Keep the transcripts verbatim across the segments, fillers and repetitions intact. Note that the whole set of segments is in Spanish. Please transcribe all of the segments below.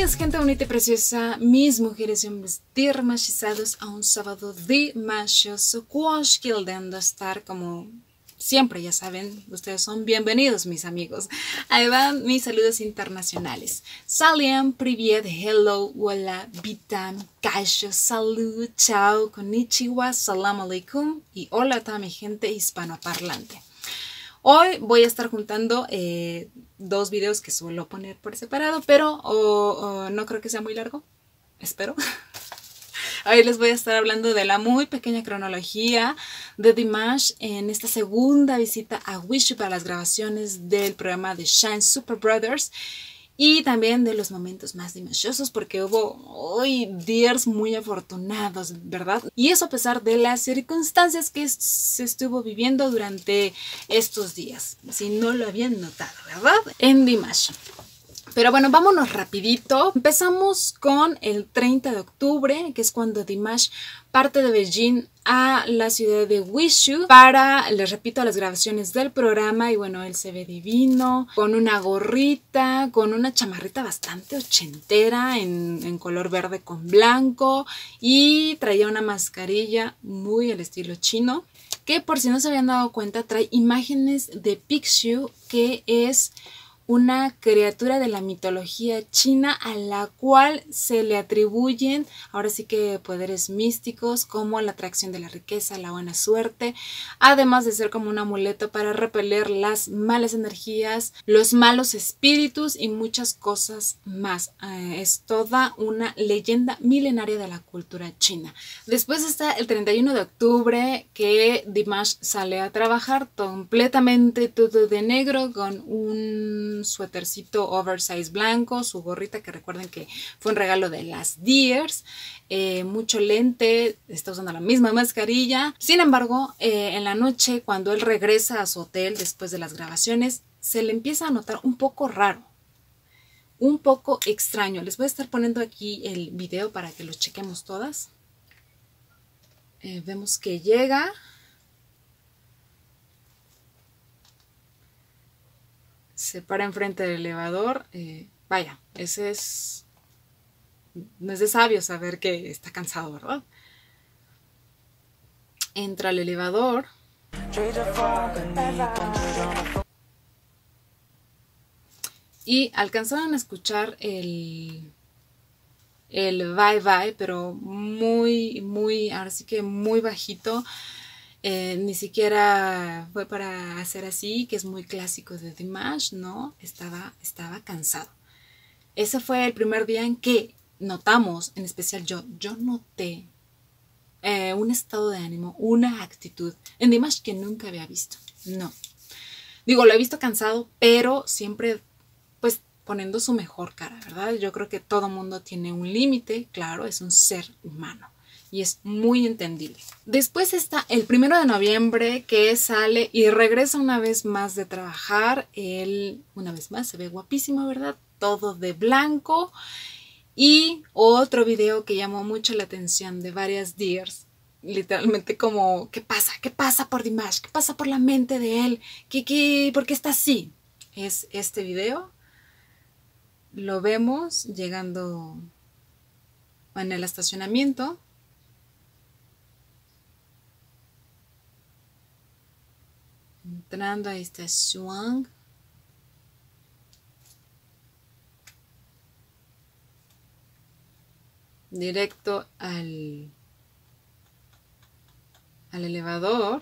Bienvenidos, gente bonita y preciosa, mis mujeres y hombres dermachizados, a un sábado delicioso. Quedando estar como siempre, ya saben, ustedes son bienvenidos, mis amigos. Ahí van mis saludos internacionales. Salam, privet, hello, hola, vitam, kaisho, salud, chao, konnichiwa, salam alaikum y hola a toda mi gente hispanoparlante. Hoy voy a estar juntando eh, dos videos que suelo poner por separado, pero oh, oh, no creo que sea muy largo, espero. Hoy les voy a estar hablando de la muy pequeña cronología de Dimash en esta segunda visita a Wishu para las grabaciones del programa de Shine Super Brothers. Y también de los momentos más dimachosos, porque hubo hoy días muy afortunados, ¿verdad? Y eso a pesar de las circunstancias que se estuvo viviendo durante estos días. Si no lo habían notado, ¿verdad? En Dimash. Pero bueno, vámonos rapidito. Empezamos con el treinta de octubre, que es cuando Dimash parte de Beijing a la ciudad de Wishu para, les repito, las grabaciones del programa. Y bueno, él se ve divino, con una gorrita, con una chamarrita bastante ochentera en, en color verde con blanco, y traía una mascarilla muy al estilo chino, que por si no se habían dado cuenta, trae imágenes de Pixiu, que es una criatura de la mitología china a la cual se le atribuyen ahora sí que poderes místicos como la atracción de la riqueza, la buena suerte, además de ser como un amuleto para repeler las malas energías, los malos espíritus y muchas cosas más. Eh, es toda una leyenda milenaria de la cultura china. Después está el treinta y uno de octubre, que Dimash sale a trabajar completamente todo de negro con un suétercito oversize blanco, su gorrita que recuerden que fue un regalo de las Dears, eh, mucho lente, está usando la misma mascarilla. Sin embargo, eh, en la noche cuando él regresa a su hotel después de las grabaciones, se le empieza a notar un poco raro, un poco extraño. Les voy a estar poniendo aquí el video para que lo chequemos todas. Eh, vemos que llega. Se para enfrente del elevador. Eh, vaya, ese es... No es de sabio saber que está cansado, ¿verdad? Entra al elevador. Y alcanzaron a escuchar el... el bye bye, pero muy, muy, ahora sí que muy bajito. Eh, ni siquiera fue para hacer así, que es muy clásico de Dimash, no, estaba, estaba cansado. Ese fue el primer día en que notamos, en especial yo, yo noté eh, un estado de ánimo, una actitud en Dimash que nunca había visto. No, digo, lo he visto cansado, pero siempre pues poniendo su mejor cara, ¿verdad? Yo creo que todo mundo tiene un límite, claro, es un ser humano. Y es muy entendible. Después está el primero de noviembre, que sale y regresa una vez más de trabajar. Él, una vez más, se ve guapísimo, ¿verdad? Todo de blanco. Y otro video que llamó mucho la atención de varias Dears. Literalmente como, ¿qué pasa? ¿Qué pasa por Dimash? ¿Qué pasa por la mente de él? ¿Qué, qué, ¿Por qué está así? Es este video. Lo vemos llegando en el estacionamiento. Entrando a esta Shuang. Directo al, al elevador.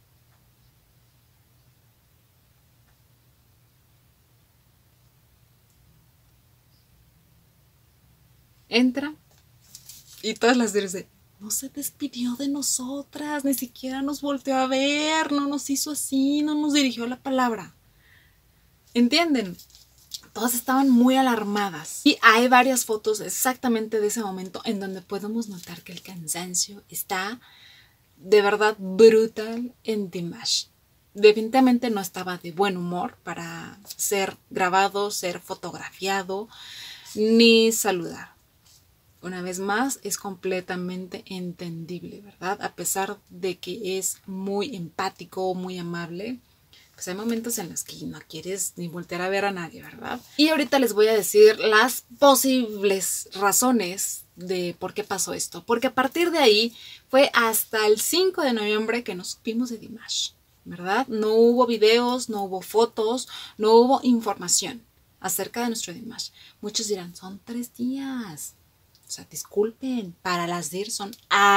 Entra. Y todas las dicen, no se despidió de nosotras, ni siquiera nos volteó a ver, no nos hizo así, no nos dirigió la palabra. ¿Entienden? Todas estaban muy alarmadas. Y hay varias fotos exactamente de ese momento en donde podemos notar que el cansancio está de verdad brutal en Dimash. Definitivamente no estaba de buen humor para ser grabado, ser fotografiado, ni saludar. Una vez más, es completamente entendible, ¿verdad? A pesar de que es muy empático, muy amable, pues hay momentos en los que no quieres ni voltear a ver a nadie, ¿verdad? Y ahorita les voy a decir las posibles razones de por qué pasó esto. Porque a partir de ahí fue hasta el cinco de noviembre que nos supimos de Dimash, ¿verdad? No hubo videos, no hubo fotos, no hubo información acerca de nuestro Dimash. Muchos dirán, son tres días. O sea, disculpen, para las D I R son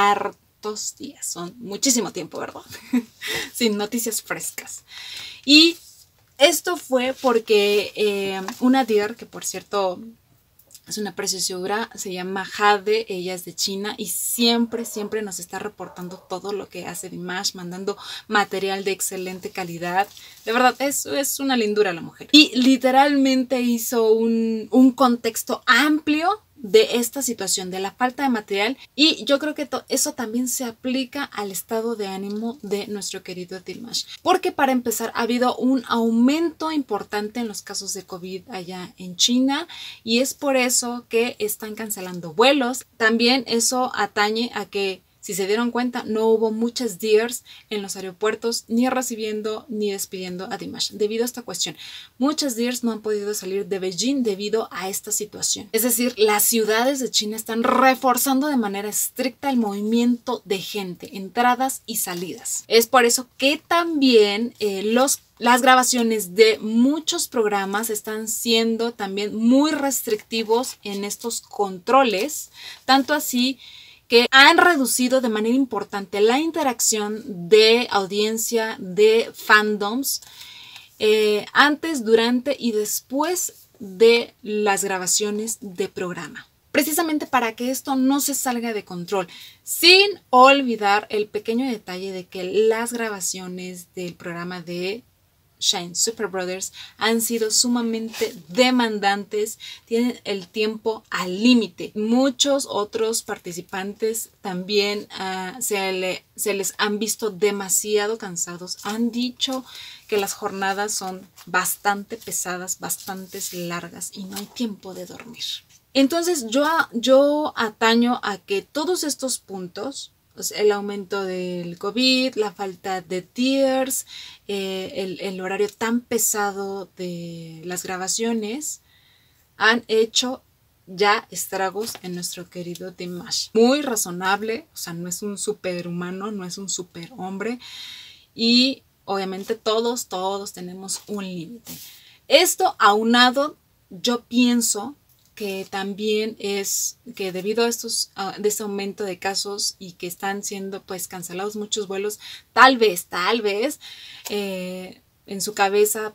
hartos días, son muchísimo tiempo, ¿verdad? Sin noticias frescas. Y esto fue porque eh, una D I R, que por cierto es una preciosura, se llama Jade, ella es de China y siempre, siempre nos está reportando todo lo que hace Dimash, mandando material de excelente calidad. De verdad, es, es una lindura la mujer. Y literalmente hizo un, un contexto amplio de esta situación, de la falta de material, y yo creo que eso también se aplica al estado de ánimo de nuestro querido Dimash, porque para empezar ha habido un aumento importante en los casos de COVID allá en China y es por eso que están cancelando vuelos. También eso atañe a que, si se dieron cuenta, no hubo muchas D I Rs en los aeropuertos, ni recibiendo ni despidiendo a Dimash. Debido a esta cuestión, muchas D I Rs no han podido salir de Beijing debido a esta situación. Es decir, las ciudades de China están reforzando de manera estricta el movimiento de gente, entradas y salidas. Es por eso que también eh, los Las grabaciones de muchos programas están siendo también muy restrictivos en estos controles, tanto así que han reducido de manera importante la interacción de audiencia, de fandoms, eh, antes, durante y después de las grabaciones de programa. Precisamente para que esto no se salga de control, sin olvidar el pequeño detalle de que las grabaciones del programa de Shine Super Brothers han sido sumamente demandantes, tienen el tiempo al límite. Muchos otros participantes también uh, se, le, se les han visto demasiado cansados. Han dicho que las jornadas son bastante pesadas, bastante largas y no hay tiempo de dormir. Entonces yo, yo ataño a que todos estos puntos, el aumento del COVID, la falta de D I Rs, eh, el, el horario tan pesado de las grabaciones, han hecho ya estragos en nuestro querido Dimash. Muy razonable, o sea, no es un superhumano, no es un superhombre y obviamente todos, todos tenemos un límite. Esto aunado, yo pienso que también es que debido a estos a este aumento de casos y que están siendo pues cancelados muchos vuelos, tal vez, tal vez eh, en su cabeza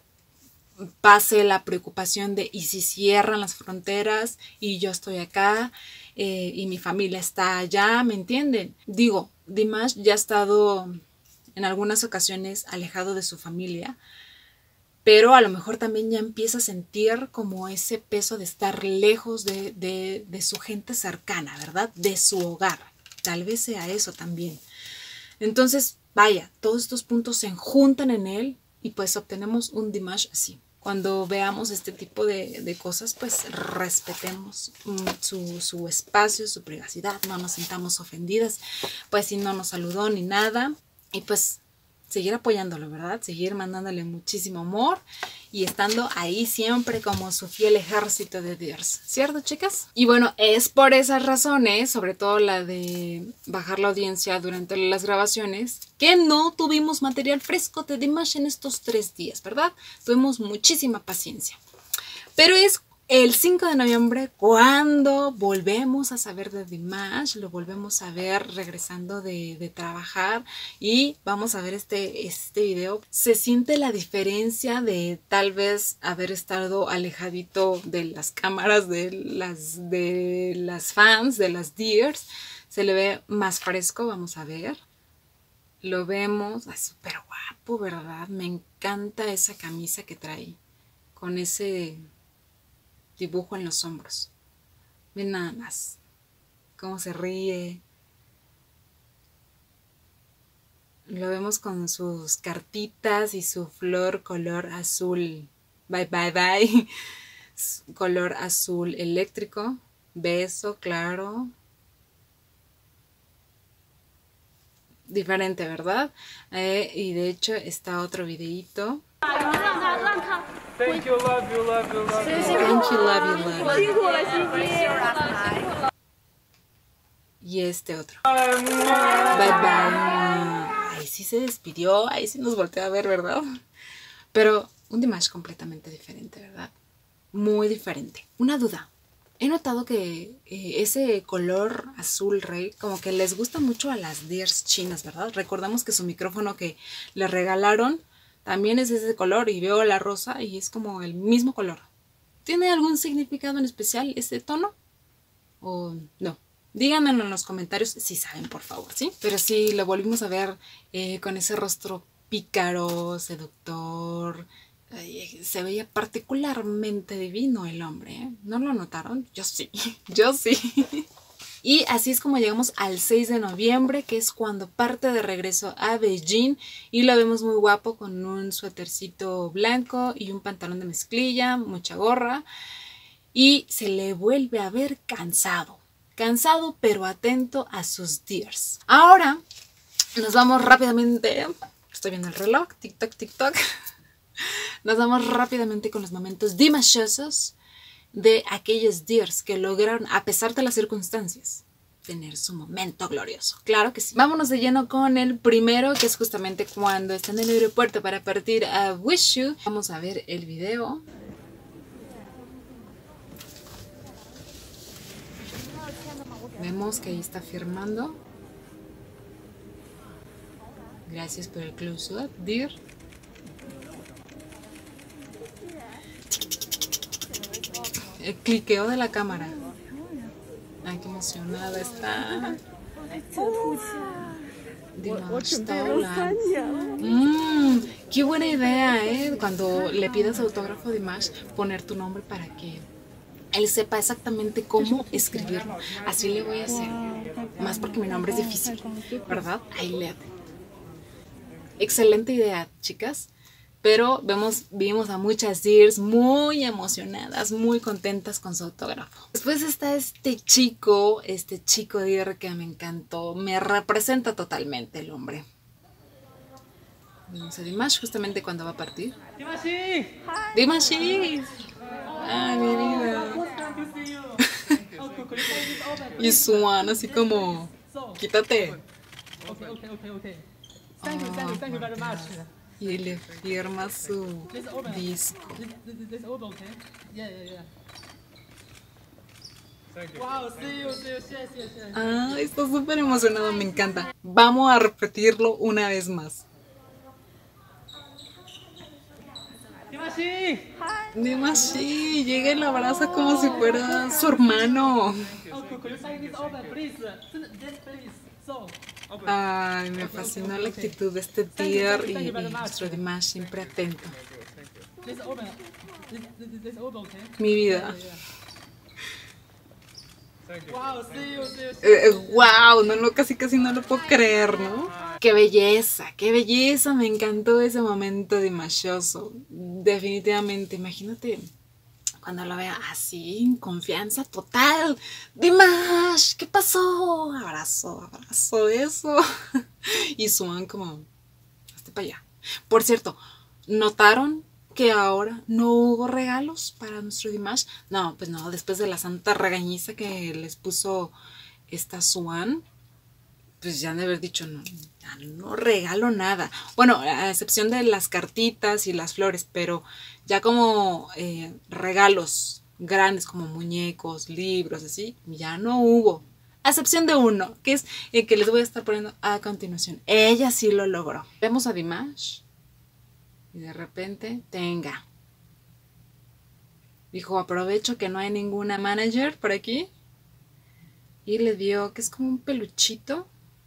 pase la preocupación de ¿y si cierran las fronteras y yo estoy acá eh, y mi familia está allá? ¿Me entienden? Digo, Dimash ya ha estado en algunas ocasiones alejado de su familia, pero a lo mejor también ya empieza a sentir como ese peso de estar lejos de, de, de su gente cercana, ¿verdad? De su hogar. Tal vez sea eso también. Entonces, vaya, todos estos puntos se juntan en él y pues obtenemos un Dimash así. Cuando veamos este tipo de, de cosas, pues respetemos su, su espacio, su privacidad, no nos sintamos ofendidas, pues si no nos saludó ni nada. Y pues seguir apoyándolo, ¿verdad? Seguir mandándole muchísimo amor y estando ahí siempre como su fiel ejército de D I Rs, ¿cierto, chicas? Y bueno, es por esas razones, sobre todo la de bajar la audiencia durante las grabaciones, que no tuvimos material fresco de Dimash en estos tres días, ¿verdad? Tuvimos muchísima paciencia. Pero es el cinco de noviembre cuando volvemos a saber de Dimash, lo volvemos a ver regresando de, de trabajar y vamos a ver este, este video. Se siente la diferencia de tal vez haber estado alejadito de las cámaras, de las, de las fans, de las D I Rs. Se le ve más fresco, vamos a ver. Lo vemos, es súper guapo, ¿verdad? Me encanta esa camisa que trae con ese dibujo en los hombros. Ven nada más cómo se ríe. Lo vemos con sus cartitas y su flor color azul. Bye, bye, bye. Color azul eléctrico. Beso, claro. Diferente, ¿verdad? Eh, y de hecho está otro videíto Thank you, love you, love you, love you. Thank you, love you, love you. Y este otro. Bye bye. Ahí sí se despidió, ahí sí nos volteó a ver, ¿verdad? Pero un Dimash completamente diferente, ¿verdad? Muy diferente. Una duda. He notado que eh, ese color azul rey como que les gusta mucho a las deers chinas, ¿verdad? Recordamos que su micrófono que le regalaron también es ese color y veo la rosa y es como el mismo color. ¿Tiene algún significado en especial ese tono? ¿O no? Díganmelo en los comentarios si saben, por favor, ¿sí? Pero sí, lo volvimos a ver eh, con ese rostro pícaro, seductor. Ay, se veía particularmente divino el hombre, ¿eh? ¿No lo notaron? Yo sí, yo sí. Y así es como llegamos al seis de noviembre, que es cuando parte de regreso a Beijing. Y lo vemos muy guapo con un suétercito blanco y un pantalón de mezclilla, mucha gorra. Y se le vuelve a ver cansado. Cansado pero atento a sus deers. Ahora nos vamos rápidamente. Estoy viendo el reloj. Tic-toc, tic-toc. Nos vamos rápidamente con los momentos dimashosos de aquellos deers que lograron, a pesar de las circunstancias, tener su momento glorioso. Claro que sí. Vámonos de lleno con el primero, que es justamente cuando están en el aeropuerto para partir a Wushu. Vamos a ver el video. Vemos que ahí está firmando. Gracias por el close-up, dear. El cliqueo de la cámara. Ay, qué emocionada está. Dimash Taolan. Mmm, qué buena idea, ¿eh? Cuando le pidas autógrafo a Dimash, poner tu nombre para que él sepa exactamente cómo escribirlo. Así le voy a hacer. Más porque mi nombre es difícil, ¿verdad? Ahí léate. Excelente idea, chicas. Pero vemos, vimos a muchas deers muy emocionadas, muy contentas con su autógrafo. Después está este chico, este chico deer que me encantó. Me representa totalmente el hombre. Vemos a Dimash justamente cuando va a partir. ¡Dimashi! ¡Dimashi! ¡Ay, mi vida! Y Swan así como, quítate. Y le firma su disco. Ah, está súper emocionado, me encanta. Vamos a repetirlo una vez más. Dimashi, llega y la abraza como si fuera su hermano. Ay, me fascinó la actitud de este deer y, y nuestro Dimash siempre atento. Mi vida. Eh, wow, no, no, casi casi no lo puedo creer, ¿no? Qué belleza, qué belleza, me encantó ese momento dimashoso. Definitivamente, imagínate cuando lo vea así, en confianza total. Dimash, ¿qué pasó? Abrazo, abrazo, eso. Y Swan como, hazte para allá. Por cierto, ¿notaron que ahora no hubo regalos para nuestro Dimash? No, pues no, después de la santa regañiza que les puso esta Swan, pues ya han de haber dicho, no, ya no regalo nada. Bueno, a excepción de las cartitas y las flores, pero ya como eh, regalos grandes como muñecos, libros, así, ya no hubo. A excepción de uno, que es el que les voy a estar poniendo a continuación. Ella sí lo logró. Vemos a Dimash y de repente, tenga. Dijo, aprovecho que no hay ninguna manager por aquí. Y le dio, que es como un peluchito.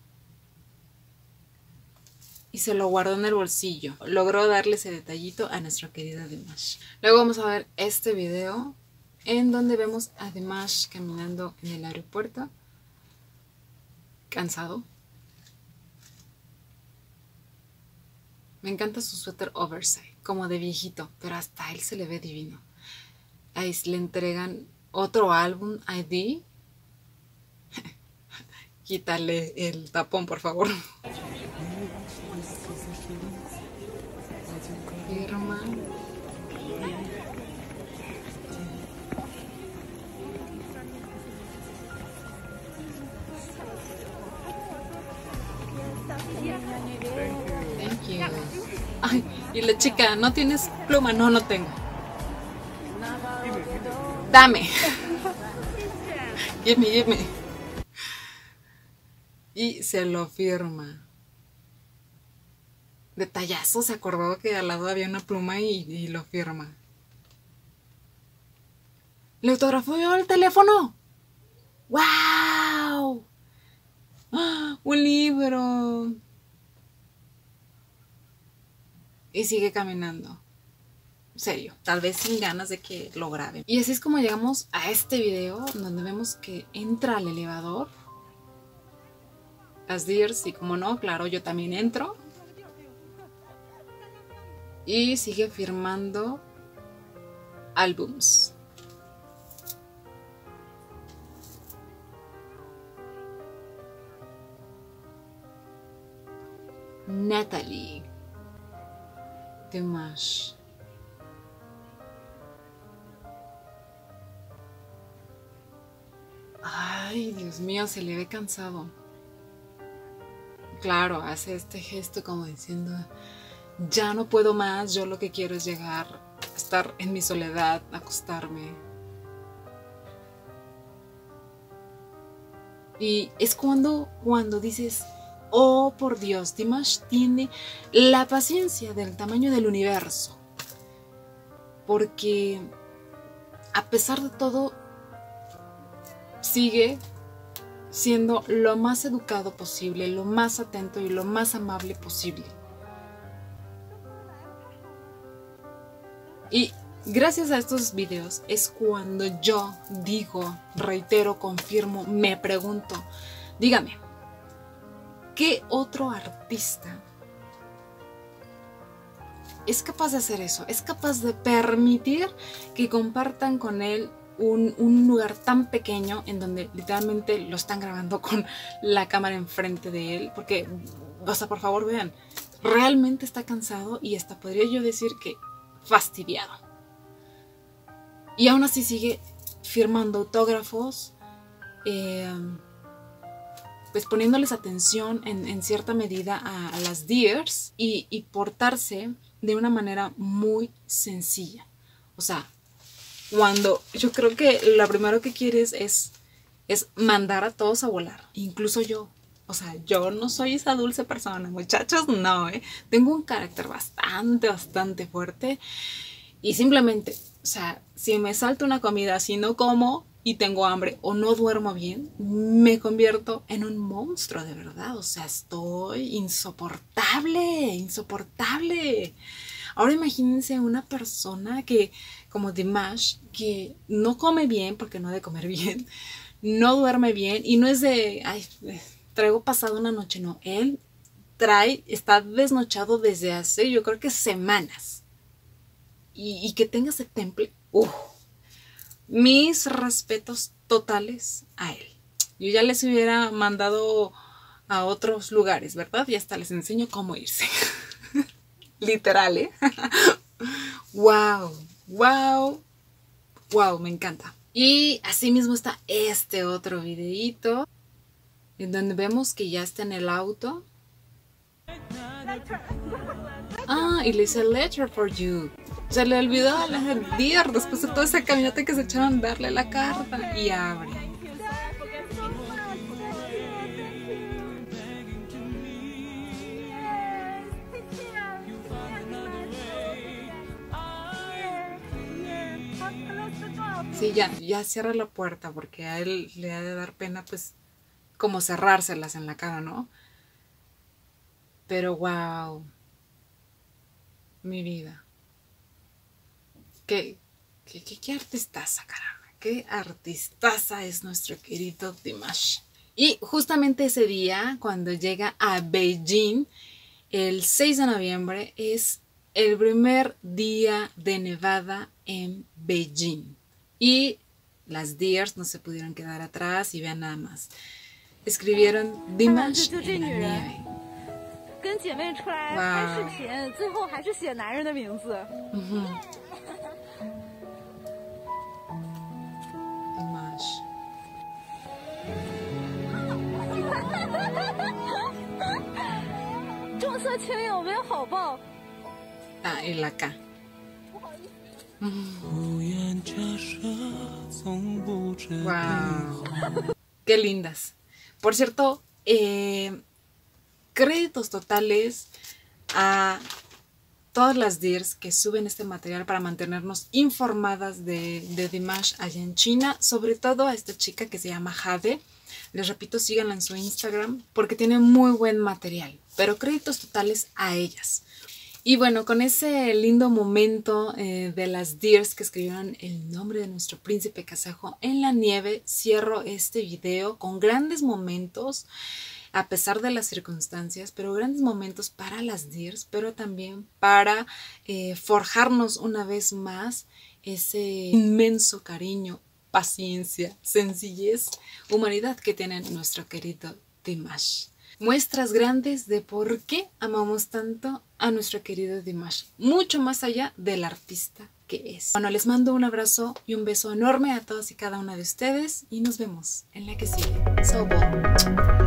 Y se lo guardó en el bolsillo. Logró darle ese detallito a nuestro querido Dimash. Luego vamos a ver este video en donde vemos a Dimash caminando en el aeropuerto. Cansado. Me encanta su suéter oversize, como de viejito, pero hasta él se le ve divino. Ahí le entregan otro álbum I D. Quítale el tapón, por favor. Firma Y la chica, ¿no tienes pluma? No, no tengo. Dame. Gimme, gimme. Y se lo firma. Detallazo, se acordó que al lado había una pluma y, y lo firma. ¿Le autografó yo el teléfono? ¡Wow! ¡Ah! Un libro. Y sigue caminando. En serio, tal vez sin ganas de que lo graben. Y así es como llegamos a este video donde vemos que entra al elevador las Dears y como no, claro, yo también entro. Y sigue firmando álbums. Natalie Dimash. Ay, Dios mío, se le ve cansado. Claro, hace este gesto como diciendo, ya no puedo más, yo lo que quiero es llegar a estar en mi soledad, acostarme. Y es cuando, cuando dices, oh por Dios, Dimash tiene la paciencia del tamaño del universo. Porque a pesar de todo, sigue siendo lo más educado posible, lo más atento y lo más amable posible. Y gracias a estos videos es cuando yo digo, reitero, confirmo, me pregunto, dígame, ¿qué otro artista es capaz de hacer eso? ¿Es capaz de permitir que compartan con él Un, un lugar tan pequeño en donde literalmente lo están grabando con la cámara enfrente de él? Porque, o sea, por favor vean, realmente está cansado y hasta podría yo decir que fastidiado. Y aún así sigue firmando autógrafos, eh, pues poniéndoles atención en, en cierta medida a, a las Dears y, y portarse de una manera muy sencilla. O sea, cuando yo creo que lo primero que quieres es, es mandar a todos a volar, incluso yo. O sea, yo no soy esa dulce persona, muchachos, no, ¿eh? Tengo un carácter bastante, bastante fuerte y simplemente, o sea, si me salta una comida, si no como y tengo hambre o no duermo bien, me convierto en un monstruo de verdad. O sea, estoy insoportable, insoportable. Ahora imagínense una persona que, como Dimash, que no come bien porque no ha de comer bien, no duerme bien y no es de, ay, traigo pasado una noche, no. Él trae, está desnochado desde hace, yo creo que semanas. Y, y que tenga ese temple, uff, mis respetos totales a él. Yo ya les hubiera mandado a otros lugares, ¿verdad? Y hasta les enseño cómo irse. Literal, ¿eh? Wow, wow, wow, me encanta. Y así mismo está este otro videíto en donde vemos que ya está en el auto. Ah, y le dice letter for you. Se le olvidó a la Dear después de toda esa caminata que se echaron darle la carta y abre. Sí, ya, ya cierra la puerta porque a él le ha de dar pena, pues, como cerrárselas en la cara, ¿no? Pero, wow, mi vida. Qué, qué, qué, qué artistaza, caramba. Qué artistaza es nuestro querido Dimash. Y justamente ese día, cuando llega a Beijing, el seis de noviembre, es el primer día de nevada en Beijing. Y las Dears no se pudieron quedar atrás y vean nada más. Escribieron Dimash en la nieve. Wow. Dimash. 重色轻友没有好报， Ah, el acá. Wow. Qué lindas. Por cierto, eh, créditos totales a todas las D I Rs que suben este material para mantenernos informadas de, de Dimash allá en China, sobre todo a esta chica que se llama Jade. Les repito, síganla en su Instagram porque tiene muy buen material, pero créditos totales a ellas. Y bueno, con ese lindo momento eh, de las D I Rs que escribieron el nombre de nuestro príncipe kazajo en la nieve, cierro este video con grandes momentos, a pesar de las circunstancias, pero grandes momentos para las D I Rs, pero también para eh, forjarnos una vez más ese inmenso cariño, paciencia, sencillez, humanidad que tiene nuestro querido Dimash. Muestras grandes de por qué amamos tanto a nuestro querido Dimash, mucho más allá del artista que es. Bueno, les mando un abrazo y un beso enorme a todos y cada una de ustedes y nos vemos en la que sigue. So bon.